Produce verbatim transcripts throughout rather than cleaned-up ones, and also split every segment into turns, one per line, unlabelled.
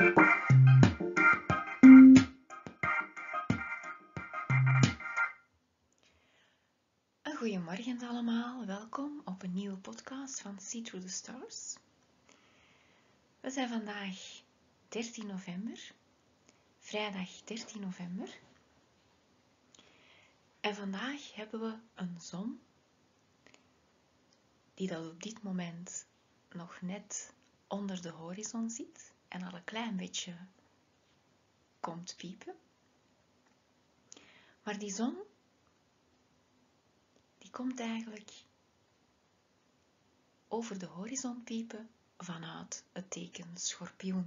Goedemorgen allemaal, welkom op een nieuwe podcast van See Through the Stars. We zijn vandaag dertien november, vrijdag dertien november. En vandaag hebben we een zon die dat op dit moment nog net onder de horizon zit en al een klein beetje komt piepen. Maar die zon die komt eigenlijk over de horizon piepen vanuit het teken Schorpioen.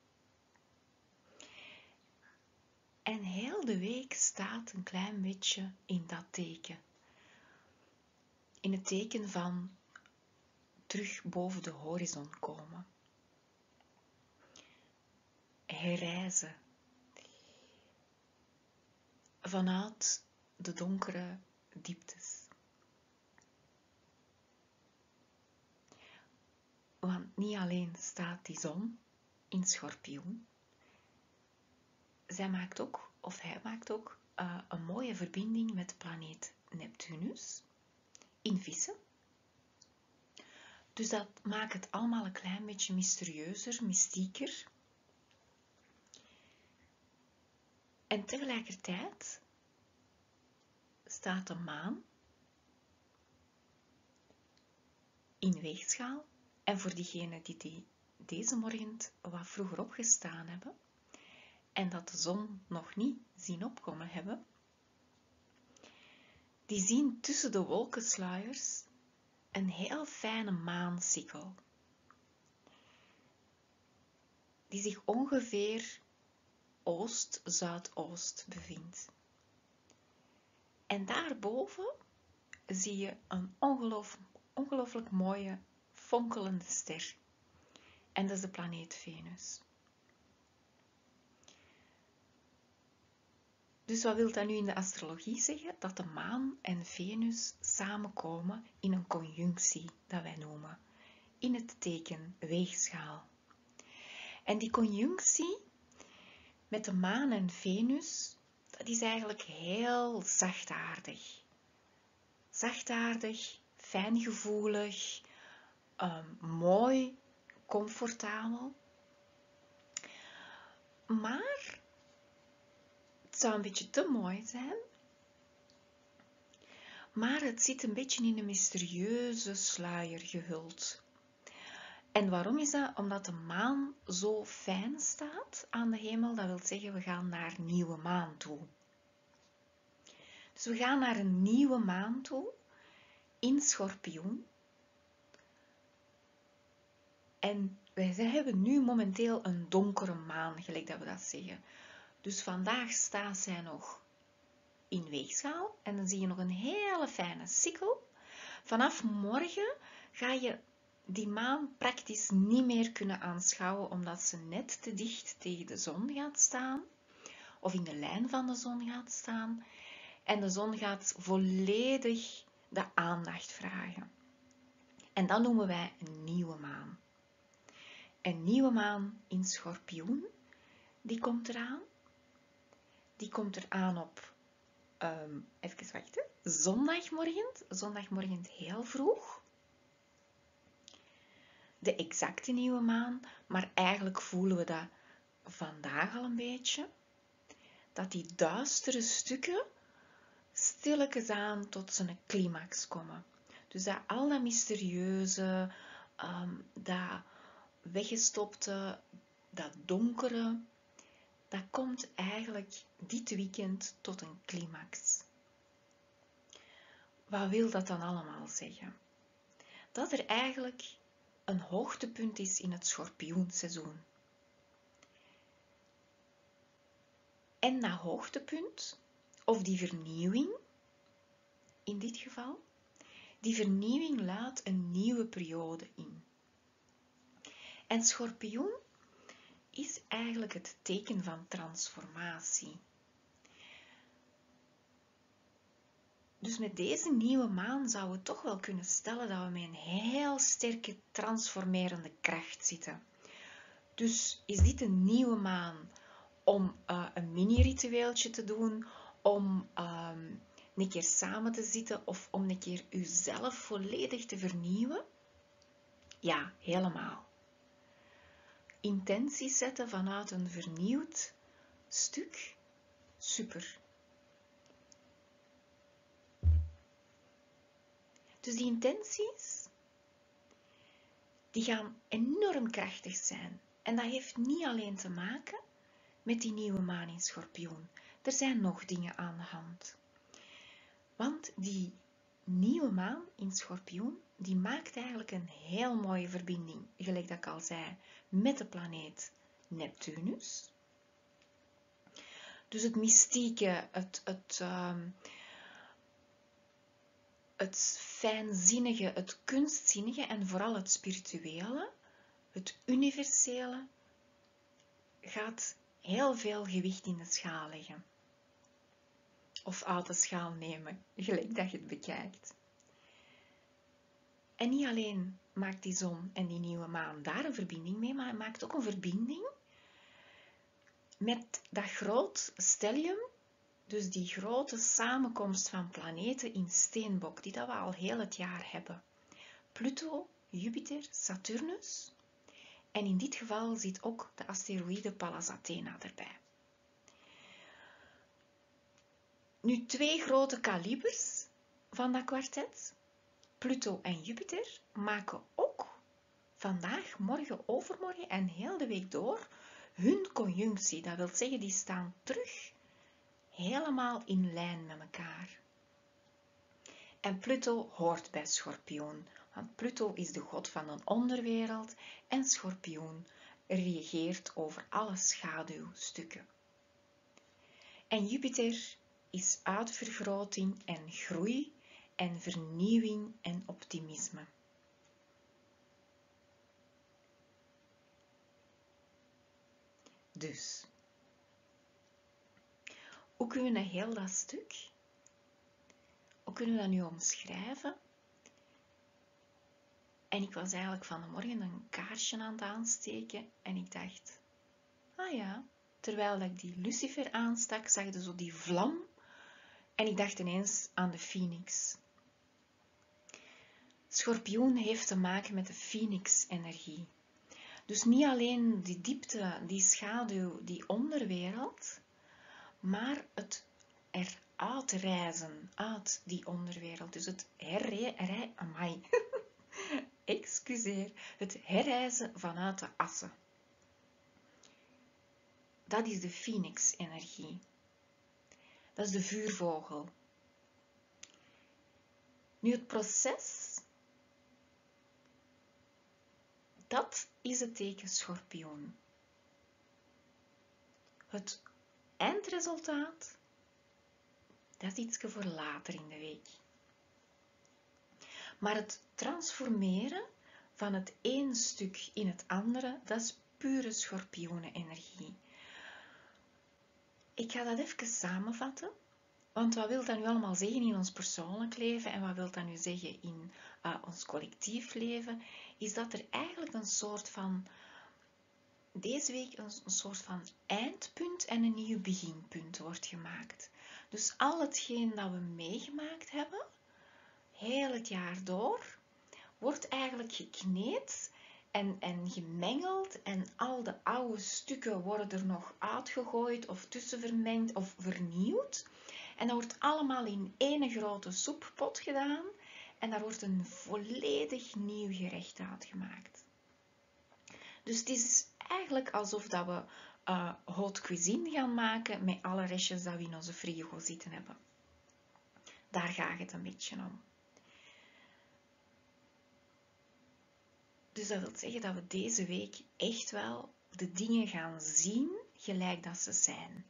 En heel de week staat een klein beetje in dat teken. In het teken van terug boven de horizon komen. Herreizen. Vanuit de donkere dieptes. Want niet alleen staat die zon in Schorpioen. Zij maakt ook, of hij maakt ook, uh, een mooie verbinding met de planeet Neptunus in Vissen. Dus dat maakt het allemaal een klein beetje mysterieuzer, mystieker. En tegelijkertijd staat de maan in weegschaal. En voor diegenen die, die deze morgen wat vroeger opgestaan hebben en dat de zon nog niet zien opkomen hebben, die zien tussen de wolkensluiers een heel fijne maansikkel, die zich ongeveer oost-zuidoost bevindt. En daarboven zie je een ongelooflijk, ongelooflijk mooie fonkelende ster. En dat is de planeet Venus. Dus wat wil dat nu in de astrologie zeggen? Dat de maan en Venus samenkomen in een conjunctie, dat wij noemen. In het teken weegschaal. En die conjunctie met de maan en Venus, dat is eigenlijk heel zachtaardig. Zachtaardig, fijngevoelig, um, mooi, comfortabel. Maar het zou een beetje te mooi zijn. Maar het zit een beetje in een mysterieuze sluier gehuld. En waarom is dat? Omdat de maan zo fijn staat aan de hemel. Dat wil zeggen, we gaan naar nieuwe maan toe. Dus we gaan naar een nieuwe maan toe in Schorpioen. En wij hebben nu momenteel een donkere maan, gelijk dat we dat zeggen. Dus vandaag staat zij nog in weegschaal en dan zie je nog een hele fijne sikkel. Vanaf morgen ga je die maan praktisch niet meer kunnen aanschouwen, omdat ze net te dicht tegen de zon gaat staan, of in de lijn van de zon gaat staan. En de zon gaat volledig de aandacht vragen. En dat noemen wij een nieuwe maan. Een nieuwe maan in Schorpioen, die komt eraan. Die komt eraan op, um, even wachten, zondagmorgen, zondagmorgen heel vroeg. De exacte nieuwe maan, maar eigenlijk voelen we dat vandaag al een beetje. Dat die duistere stukken stilletjes aan tot zijn climax komen. Dus dat al dat mysterieuze, um, dat weggestopte, dat donkere, dat komt eigenlijk dit weekend tot een climax. Wat wil dat dan allemaal zeggen? Dat er eigenlijk een hoogtepunt is in het schorpioenseizoen. En dat hoogtepunt, of die vernieuwing, in dit geval, die vernieuwing luidt een nieuwe periode in. En schorpioen is eigenlijk het teken van transformatie. Dus met deze nieuwe maan zouden we toch wel kunnen stellen dat we met een heel sterke transformerende kracht zitten. Dus is dit een nieuwe maan om uh, een mini-ritueeltje te doen, om um, een keer samen te zitten of om een keer uzelf volledig te vernieuwen? Ja, helemaal. Intenties zetten vanuit een vernieuwd stuk, super. Dus die intenties, die gaan enorm krachtig zijn. En dat heeft niet alleen te maken met die nieuwe maan in Schorpioen. Er zijn nog dingen aan de hand. Want die nieuwe maan in Schorpioen, die maakt eigenlijk een heel mooie verbinding, gelijk dat ik al zei, met de planeet Neptunus. Dus het mystieke, het, het, um, het fijnzinnige, het kunstzinnige en vooral het spirituele, het universele, gaat heel veel gewicht in de schaal leggen. Of uit de schaal nemen, gelijk dat je het bekijkt. En niet alleen maakt die zon en die nieuwe maan daar een verbinding mee, maar het maakt ook een verbinding met dat groot stellium, dus die grote samenkomst van planeten in Steenbok, die dat we al heel het jaar hebben. Pluto, Jupiter, Saturnus. En in dit geval zit ook de asteroïde Pallas Athena erbij. Nu, twee grote kalibers van dat kwartet, Pluto en Jupiter, maken ook vandaag, morgen, overmorgen en heel de week door hun conjunctie. Dat wil zeggen, die staan terug helemaal in lijn met elkaar. En Pluto hoort bij Schorpioen, want Pluto is de god van een onderwereld en Schorpioen regeert over alle schaduwstukken. En Jupiter is uitvergroting en groei en vernieuwing en optimisme. Dus, hoe kunnen we heel dat stuk, hoe kunnen we dat nu omschrijven? En ik was eigenlijk vanmorgen een kaarsje aan het aansteken en ik dacht, ah ja, terwijl ik die lucifer aanstak, zag je zo die vlam en ik dacht ineens aan de phoenix. Schorpioen heeft te maken met de phoenix-energie. Dus niet alleen die diepte, die schaduw, die onderwereld, maar het eruit reizen uit die onderwereld. Dus het herreizen, amai, excuseer, het herreizen vanuit de assen. Dat is de phoenix-energie. Dat is de vuurvogel. Nu het proces, dat is het teken Schorpioen. Het eindresultaat, dat is iets voor later in de week. Maar het transformeren van het ene stuk in het andere, dat is pure schorpioenen-energie. Ik ga dat even samenvatten, want wat wil dat nu allemaal zeggen in ons persoonlijk leven en wat wil dat nu zeggen in uh, ons collectief leven, is dat er eigenlijk een soort van, deze week een, een soort van eindpunt en een nieuw beginpunt wordt gemaakt. Dus al hetgeen dat we meegemaakt hebben, heel het jaar door, wordt eigenlijk gekneed en, en gemengeld en al de oude stukken worden er nog uitgegooid of tussenvermengd of vernieuwd. En dat wordt allemaal in één grote soeppot gedaan en daar wordt een volledig nieuw gerecht uitgemaakt. Dus het is eigenlijk alsof dat we uh, haute cuisine gaan maken met alle restjes dat we in onze frigo zitten hebben. Daar gaat het een beetje om. Dus dat wil zeggen dat we deze week echt wel de dingen gaan zien gelijk dat ze zijn.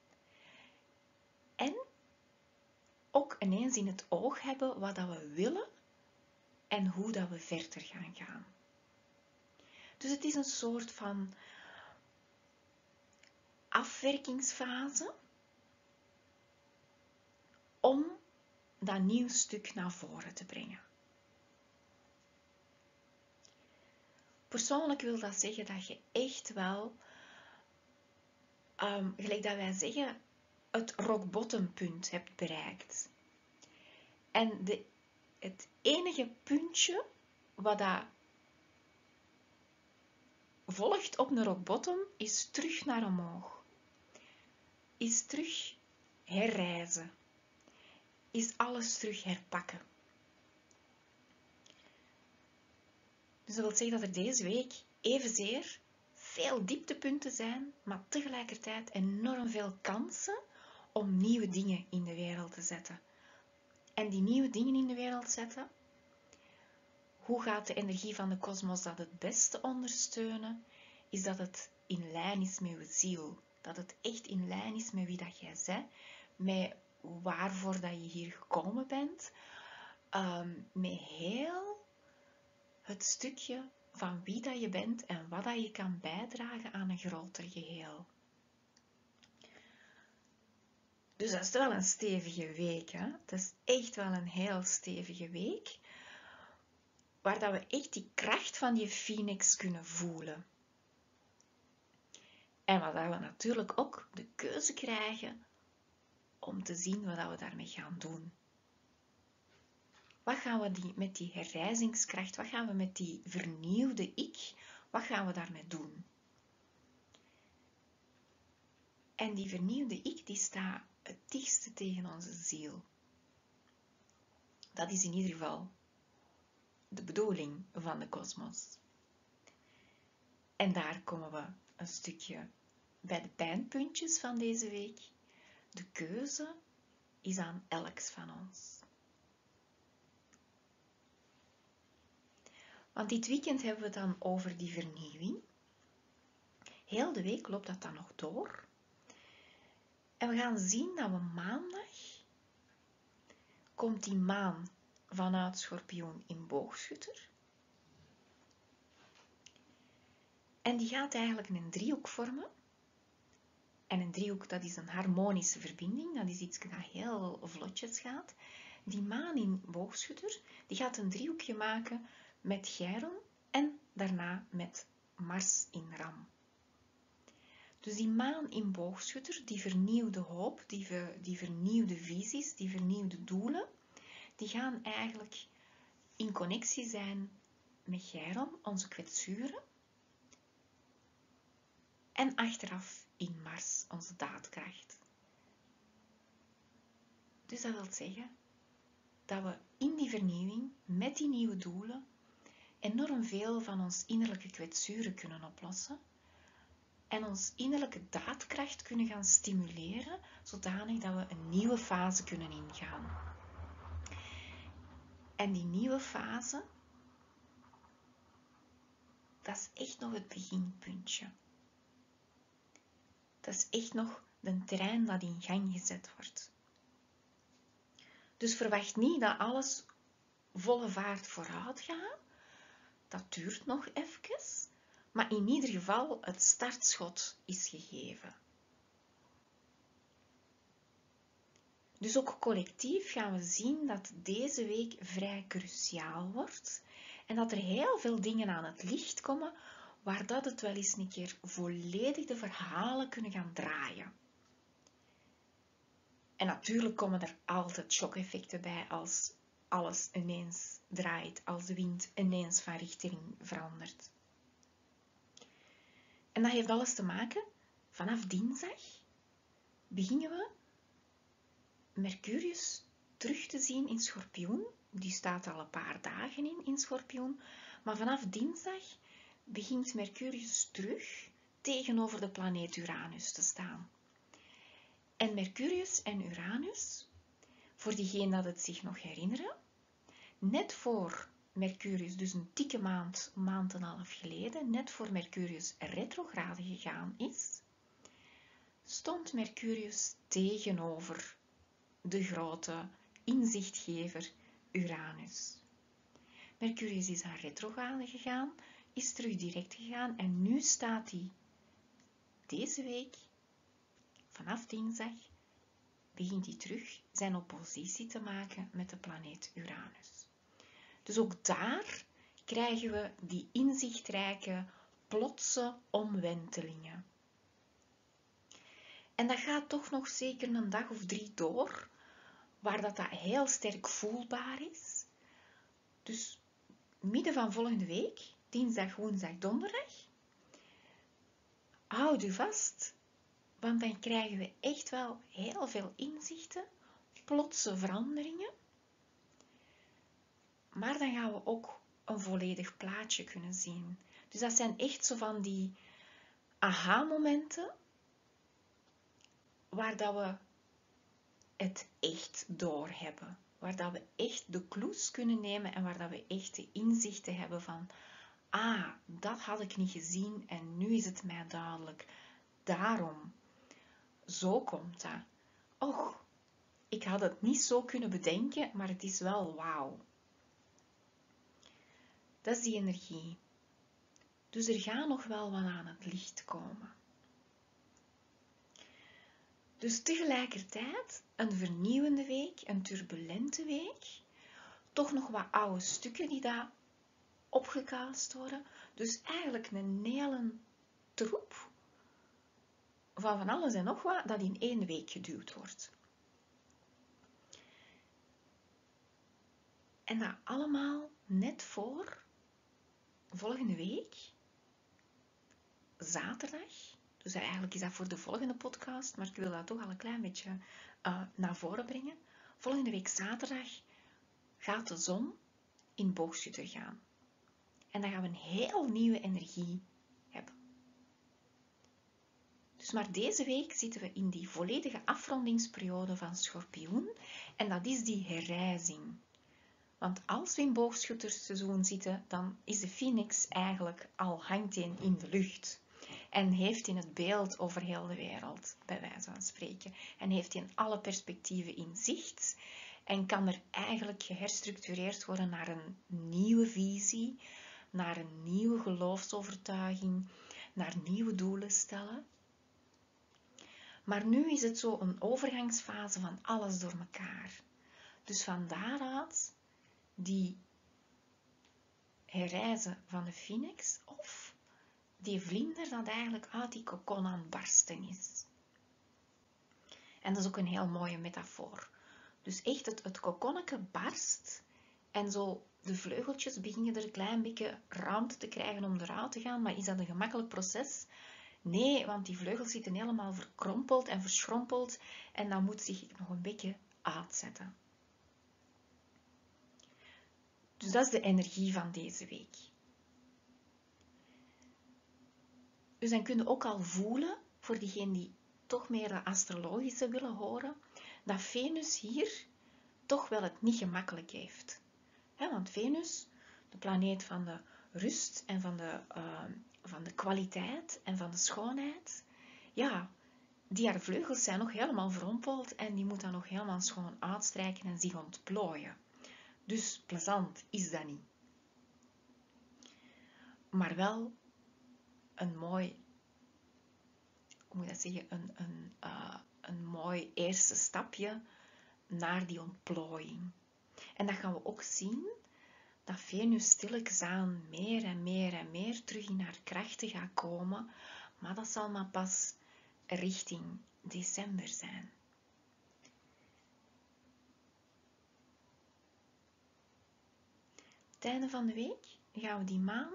En ook ineens in het oog hebben wat dat we willen en hoe dat we verder gaan gaan. Dus het is een soort van afwerkingsfase om dat nieuw stuk naar voren te brengen. Persoonlijk wil dat zeggen dat je echt wel, um, gelijk dat wij zeggen, het rock bottom punt hebt bereikt. En de, het enige puntje wat dat volgt op een rock bottom is terug naar omhoog. Is terug herreizen. Is alles terug herpakken. Dus dat wil zeggen dat er deze week evenzeer veel dieptepunten zijn, maar tegelijkertijd enorm veel kansen om nieuwe dingen in de wereld te zetten. En die nieuwe dingen in de wereld zetten, hoe gaat de energie van de kosmos dat het beste ondersteunen? Is dat het in lijn is met je ziel. Dat het echt in lijn is met wie dat jij bent, met waarvoor dat je hier gekomen bent, um, met heel het stukje van wie dat je bent en wat dat je kan bijdragen aan een groter geheel. Dus dat is wel een stevige week, hè? Dat is echt wel een heel stevige week, waar dat we echt die kracht van die phoenix kunnen voelen. En waar dat we natuurlijk ook de keuze krijgen om te zien wat we daarmee gaan doen. Wat gaan we die, met die herrijzingskracht, wat gaan we met die vernieuwde ik, wat gaan we daarmee doen? En die vernieuwde ik, die staat het dichtste tegen onze ziel. Dat is in ieder geval de bedoeling van de kosmos. En daar komen we een stukje bij de pijnpuntjes van deze week. De keuze is aan elks van ons. Want dit weekend hebben we het dan over die vernieuwing. Heel de week loopt dat dan nog door. En we gaan zien dat we maandag komt die maan vanuit Schorpioen in Boogschutter. En die gaat eigenlijk een driehoek vormen. En een driehoek, dat is een harmonische verbinding. Dat is iets dat heel vlotjes gaat. Die maan in Boogschutter, die gaat een driehoekje maken met Chiron en daarna met Mars in Ram. Dus die maan in Boogschutter, die vernieuwde hoop, die, ver, die vernieuwde visies, die vernieuwde doelen, die gaan eigenlijk in connectie zijn met Chiron, onze kwetsuren, en achteraf in Mars, onze daadkracht. Dus dat wil zeggen dat we in die vernieuwing, met die nieuwe doelen, enorm veel van ons innerlijke kwetsuren kunnen oplossen en ons innerlijke daadkracht kunnen gaan stimuleren, zodanig dat we een nieuwe fase kunnen ingaan. En die nieuwe fase, dat is echt nog het beginpuntje. Dat is echt nog de trein dat in gang gezet wordt. Dus verwacht niet dat alles volle vaart vooruit gaat. Dat duurt nog even. Maar in ieder geval, het startschot is gegeven. Dus ook collectief gaan we zien dat deze week vrij cruciaal wordt. En dat er heel veel dingen aan het licht komen, waar dat het wel eens een keer volledig de verhalen kunnen gaan draaien. En natuurlijk komen er altijd shock-effecten bij als alles ineens draait, als de wind ineens van richting verandert. En dat heeft alles te maken, vanaf dinsdag beginnen we Mercurius terug te zien in Schorpioen. Die staat al een paar dagen in, in Schorpioen. Maar vanaf dinsdag begint Mercurius terug tegenover de planeet Uranus te staan. En Mercurius en Uranus, voor diegenen dat het zich nog herinneren, net voor Mercurius, dus een dikke maand, maand en een half geleden, net voor Mercurius retrograde gegaan is, stond Mercurius tegenover de grote inzichtgever Uranus. Mercurius is aan retrograde gegaan, is terug direct gegaan en nu staat hij deze week, vanaf dinsdag, begint hij terug zijn oppositie te maken met de planeet Uranus. Dus ook daar krijgen we die inzichtrijke, plotse omwentelingen. En dat gaat toch nog zeker een dag of drie door, waar dat, dat heel sterk voelbaar is. Dus midden van volgende week, dinsdag, woensdag, donderdag, houd u vast, want dan krijgen we echt wel heel veel inzichten, plotse veranderingen. Maar dan gaan we ook een volledig plaatje kunnen zien. Dus dat zijn echt zo van die aha-momenten, waar dat we het echt doorhebben. Waar dat we echt de clues kunnen nemen en waar dat we echt de inzichten hebben van, ah, dat had ik niet gezien en nu is het mij duidelijk. Daarom. Zo komt dat. Och, ik had het niet zo kunnen bedenken, maar het is wel wauw. Dat is die energie. Dus er gaat nog wel wat aan het licht komen. Dus tegelijkertijd een vernieuwende week, een turbulente week. Toch nog wat oude stukken die daar opgekast worden. Dus eigenlijk een hele troep van van alles en nog wat dat in één week geduwd wordt. En dat allemaal net voor volgende week, zaterdag. Dus eigenlijk is dat voor de volgende podcast, maar ik wil dat toch al een klein beetje uh, naar voren brengen. Volgende week zaterdag gaat de zon in Boogschutter gaan. En dan gaan we een heel nieuwe energie hebben. Dus maar deze week zitten we in die volledige afrondingsperiode van Schorpioen. En dat is die herrijzing. Want als we in boogschuttersseizoen zitten, dan is de Phoenix eigenlijk al hangt in, in de lucht. En heeft in het beeld over heel de wereld, bij wijze van spreken. En heeft in alle perspectieven in zicht. En kan er eigenlijk geherstructureerd worden naar een nieuwe visie, naar een nieuwe geloofsovertuiging, naar nieuwe doelen stellen. Maar nu is het zo een overgangsfase van alles door elkaar. Dus van daaruit die herreizen van de Phoenix of die vlinder dat eigenlijk uit die kokon aan het barsten is. En dat is ook een heel mooie metafoor. Dus echt het, het kokonnetje barst en zo de vleugeltjes beginnen er een klein beetje ruimte te krijgen om eruit te gaan. Maar is dat een gemakkelijk proces? Nee, want die vleugels zitten helemaal verkrompeld en verschrompeld en dat moet zich nog een beetje uitzetten. Dus dat is de energie van deze week. Dus dan kun je ook al voelen, voor diegenen die toch meer de astrologische willen horen, dat Venus hier toch wel het niet gemakkelijk heeft. He, want Venus, de planeet van de rust en van de, uh, van de kwaliteit en van de schoonheid, ja, die haar vleugels zijn nog helemaal verrompeld en die moet dan nog helemaal schoon uitstrijken en zich ontplooien. Dus plezant is dat niet. Maar wel een mooi, hoe moet ik dat zeggen, een, een, uh, een mooi eerste stapje naar die ontplooiing. En dat gaan we ook zien, dat Venus stilletjes aan meer en meer en meer terug in haar krachten gaat komen, maar dat zal maar pas richting december zijn. Het einde van de week gaan we die maan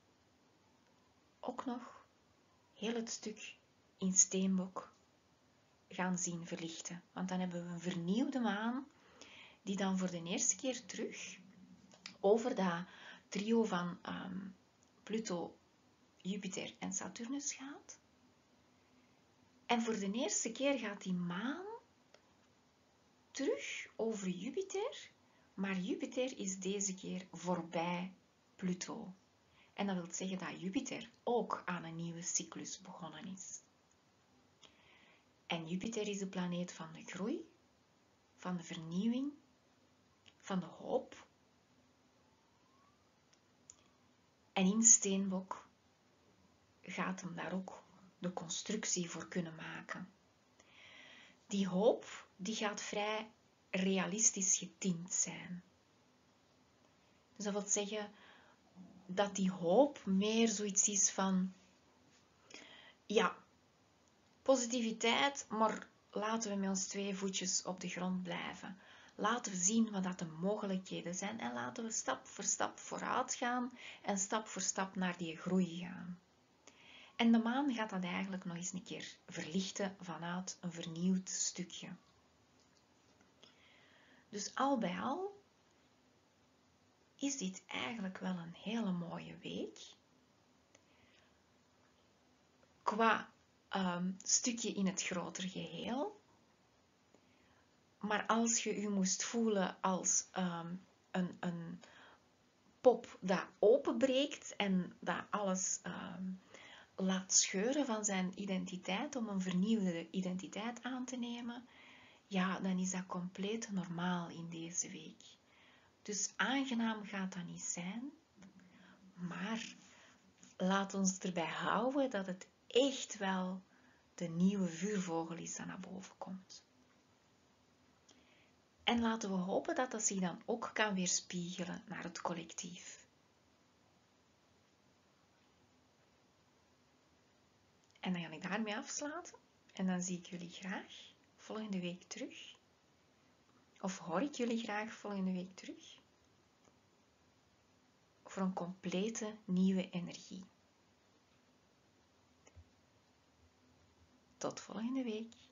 ook nog heel het stuk in Steenbok gaan zien verlichten. Want dan hebben we een vernieuwde maan die dan voor de eerste keer terug over dat trio van um, Pluto, Jupiter en Saturnus gaat. En voor de eerste keer gaat die maan terug over Jupiter, maar Jupiter is deze keer voorbij Pluto. En dat wil zeggen dat Jupiter ook aan een nieuwe cyclus begonnen is. En Jupiter is de planeet van de groei, van de vernieuwing, van de hoop. En in Steenbok gaat hem daar ook de constructie voor kunnen maken. Die hoop die gaat vrij realistisch getint zijn. Dus dat wil zeggen, dat die hoop meer zoiets is van, ja, positiviteit, maar laten we met ons twee voetjes op de grond blijven. Laten we zien wat dat de mogelijkheden zijn en laten we stap voor stap vooruit gaan en stap voor stap naar die groei gaan. En de maan gaat dat eigenlijk nog eens een keer verlichten vanuit een vernieuwd stukje. Dus al bij al is dit eigenlijk wel een hele mooie week. Qua um, stukje in het grotere geheel. Maar als je je moest voelen als um, een, een pop dat openbreekt en dat alles um, laat scheuren van zijn identiteit om een vernieuwde identiteit aan te nemen, ja, dan is dat compleet normaal in deze week. Dus aangenaam gaat dat niet zijn, maar laat ons erbij houden dat het echt wel de nieuwe vuurvogel is dat naar boven komt. En laten we hopen dat dat zich dan ook kan weerspiegelen naar het collectief. En dan ga ik daarmee afsluiten. En dan zie ik jullie graag volgende week terug. Of hoor ik jullie graag volgende week terug. Voor een complete nieuwe energie. Tot volgende week.